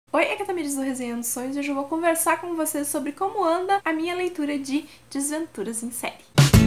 Oi, aqui é a Tamiris do Resenhando Sonhos e hoje eu vou conversar com vocês sobre como anda a minha leitura de Desventuras em Série.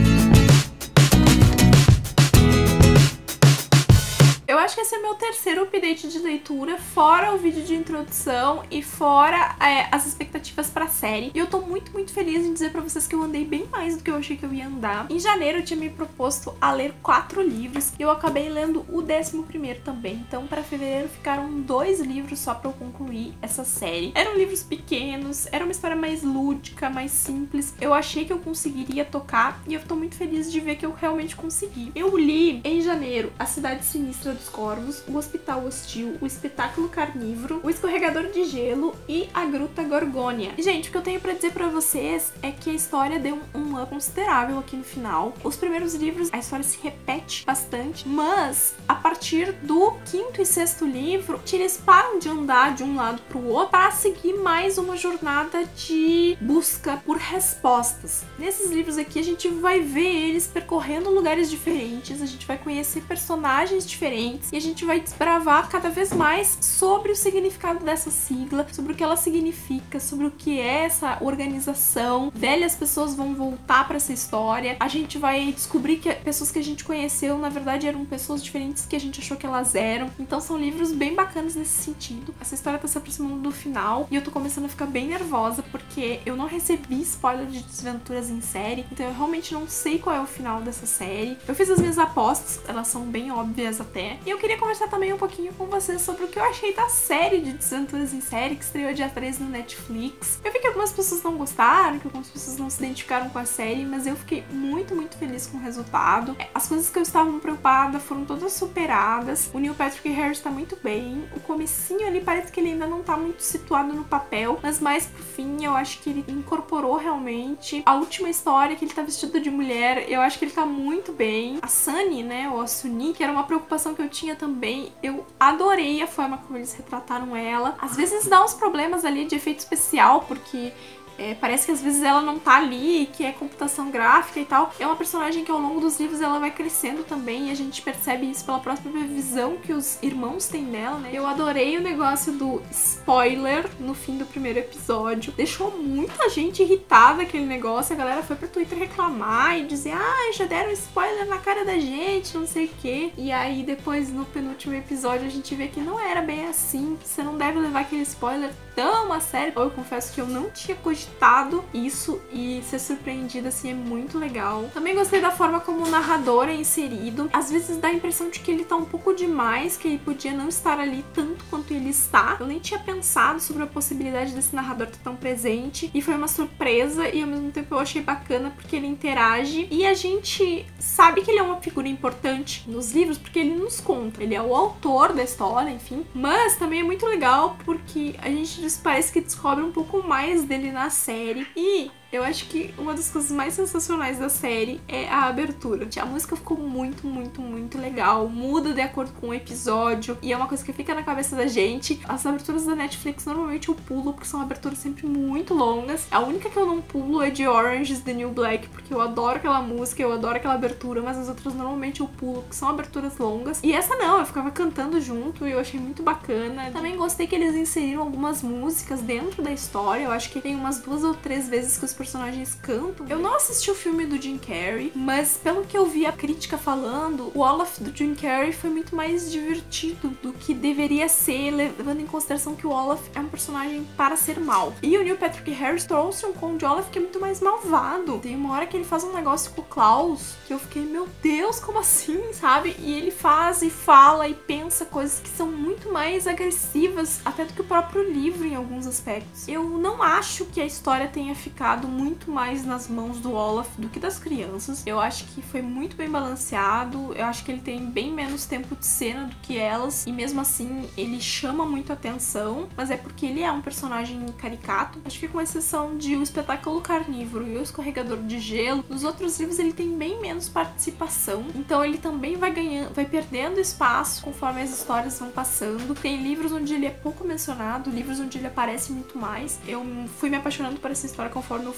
Eu acho que esse é meu terceiro update de leitura, fora o vídeo de introdução e fora as expectativas pra série. E eu tô muito feliz em dizer pra vocês que eu andei bem mais do que eu achei que eu ia andar. Em janeiro eu tinha me proposto a ler 4 livros e eu acabei lendo o 11º também. Então pra fevereiro ficaram 2 livros só pra eu concluir essa série. Eram livros pequenos, era uma história mais lúdica, mais simples. Eu achei que eu conseguiria tocar e eu tô muito feliz de ver que eu realmente consegui. Eu li em janeiro A Cidade Sinistra dos Corvos, O Hospital Hostil, O Espetáculo Carnívoro, O Escorregador de Gelo e A Gruta Gorgônia. E, gente, o que eu tenho pra dizer pra vocês é que a história deu um up considerável aqui no final. Os primeiros livros, a história se repete bastante, mas a partir do 5º e 6º livro, eles param de andar de um lado pro outro para seguir mais uma jornada de busca por respostas. Nesses livros aqui, a gente vai ver eles percorrendo lugares diferentes, a gente vai conhecer personagens diferentes, e a gente vai desbravar cada vez mais sobre o significado dessa sigla, sobre o que ela significa, sobre o que é essa organização. Velhas pessoas vão voltar para essa história, a gente vai descobrir que pessoas que a gente conheceu, na verdade, eram pessoas diferentes que a gente achou que elas eram. Então são livros bem bacanas nesse sentido. Essa história tá se aproximando do final e eu tô começando a ficar bem nervosa porque eu não recebi spoiler de Desventuras em Série, então eu realmente não sei qual é o final dessa série. Eu fiz as minhas apostas, elas são bem óbvias até, e eu queria conversar também um pouquinho com vocês sobre o que eu achei da série de Desventuras em Série, que estreou dia 13 no Netflix. Eu vi que algumas pessoas não gostaram, que algumas pessoas não se identificaram com a série, mas eu fiquei muito feliz com o resultado. As coisas que eu estava preocupada foram todas superadas. O Neil Patrick Harris tá muito bem. O comecinho ali parece que ele ainda não tá muito situado no papel, mas mais pro fim eu acho que ele incorporou realmente. A última história, que ele tá vestido de mulher, eu acho que ele tá muito bem. A Sunny, né, ou a Suni, que era uma preocupação que eu tinha também, eu adorei a forma como eles retrataram ela. Às vezes dá uns problemas ali de efeito especial, porque parece que às vezes ela não tá ali, que é computação gráfica e tal. É uma personagem que ao longo dos livros ela vai crescendo também, e a gente percebe isso pela própria visão que os irmãos têm dela, né? Eu adorei o negócio do spoiler no fim do primeiro episódio. Deixou muita gente irritada aquele negócio. A galera foi pro Twitter reclamar e dizer: já deram spoiler na cara da gente, não sei o quê. E aí depois, no penúltimo episódio, a gente vê que não era bem assim. Você não deve levar aquele spoiler tão a sério. Eu confesso que eu não tinha cogitado isso, e ser surpreendida assim é muito legal. Também gostei da forma como o narrador é inserido. Às vezes dá a impressão de que ele tá um pouco demais, que ele podia não estar ali tanto quanto ele está. Eu nem tinha pensado sobre a possibilidade desse narrador estar tão presente, e foi uma surpresa, e ao mesmo tempo eu achei bacana porque ele interage e a gente sabe que ele é uma figura importante nos livros porque ele nos conta. Ele é o autor da história, enfim, mas também é muito legal porque a gente parece que descobre um pouco mais dele na série. E eu acho que uma das coisas mais sensacionais da série é a abertura. A música ficou muito legal, muda de acordo com o episódio, e é uma coisa que fica na cabeça da gente. As aberturas da Netflix normalmente eu pulo, porque são aberturas sempre muito longas. A única que eu não pulo é de Orange is the New Black, porque eu adoro aquela música, eu adoro aquela abertura, mas as outras normalmente eu pulo, porque são aberturas longas. E essa não, eu ficava cantando junto e eu achei muito bacana. Também gostei que eles inseriram algumas músicas dentro da história. Eu acho que tem umas 2 ou 3 vezes que os personagens cantam. Eu não assisti o filme do Jim Carrey, mas pelo que eu vi a crítica falando, o Olaf do Jim Carrey foi muito mais divertido do que deveria ser, levando em consideração que o Olaf é um personagem para ser mal. E o Neil Patrick Harris trouxe um Conde Olaf que é muito mais malvado. Tem uma hora que ele faz um negócio com o Klaus que eu fiquei, meu Deus, como assim, sabe? E ele faz e fala e pensa coisas que são muito mais agressivas até do que o próprio livro em alguns aspectos. Eu não acho que a história tenha ficado muito mais nas mãos do Olaf do que das crianças. Eu acho que foi muito bem balanceado, eu acho que ele tem bem menos tempo de cena do que elas, e mesmo assim ele chama muito atenção, mas é porque ele é um personagem caricato. Acho que com exceção de O Espetáculo Carnívoro e O Escorregador de Gelo, nos outros livros ele tem bem menos participação, então ele também vai perdendo espaço conforme as histórias vão passando. Tem livros onde ele é pouco mencionado, livros onde ele aparece muito mais. Eu fui me apaixonando por essa história conforme eu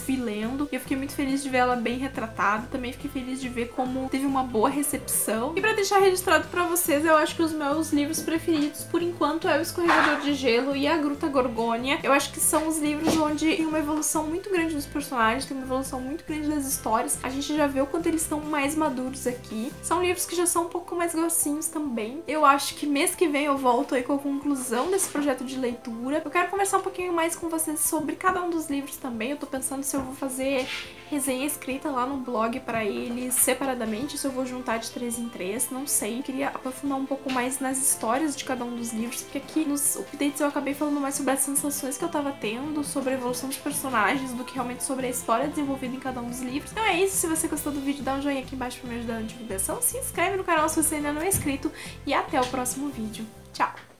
fui lendo, e eu fiquei muito feliz de ver ela bem retratada. Também fiquei feliz de ver como teve uma boa recepção. E pra deixar registrado pra vocês, eu acho que os meus livros preferidos, por enquanto, é O Escorregador de Gelo e A Gruta Gorgônia. Eu acho que são os livros onde tem uma evolução muito grande dos personagens, tem uma evolução muito grande das histórias. A gente já vê o quanto eles estão mais maduros aqui. São livros que já são um pouco mais grossinhos também. Eu acho que mês que vem eu volto aí com a conclusão desse projeto de leitura. Eu quero conversar um pouquinho mais com vocês sobre cada um dos livros também. Eu tô pensando se eu vou fazer resenha escrita lá no blog para eles separadamente, se eu vou juntar de 3 em 3, não sei. Eu queria aprofundar um pouco mais nas histórias de cada um dos livros, porque aqui nos updates eu acabei falando mais sobre as sensações que eu tava tendo, sobre a evolução dos personagens, do que realmente sobre a história desenvolvida em cada um dos livros. Então é isso, se você gostou do vídeo, dá um joinha aqui embaixo pra me ajudar na divulgação, se inscreve no canal se você ainda não é inscrito e até o próximo vídeo. Tchau!